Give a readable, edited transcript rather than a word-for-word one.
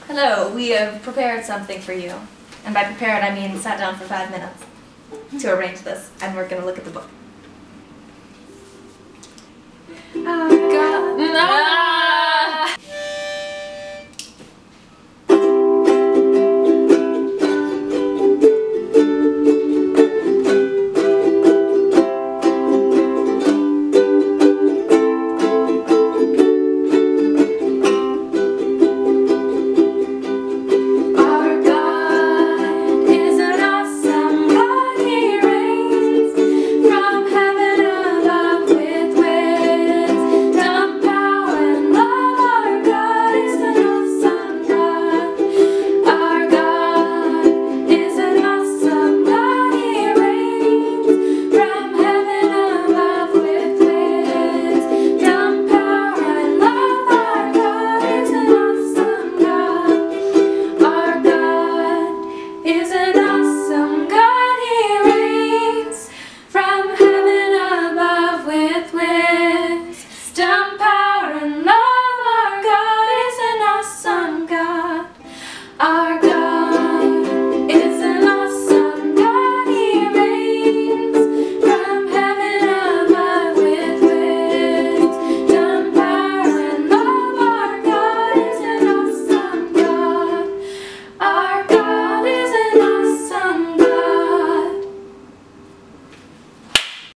Hello, we have prepared something for you. And by prepared, I mean sat down for 5 minutes to arrange this, and we're gonna look at the book. Oh, God. No!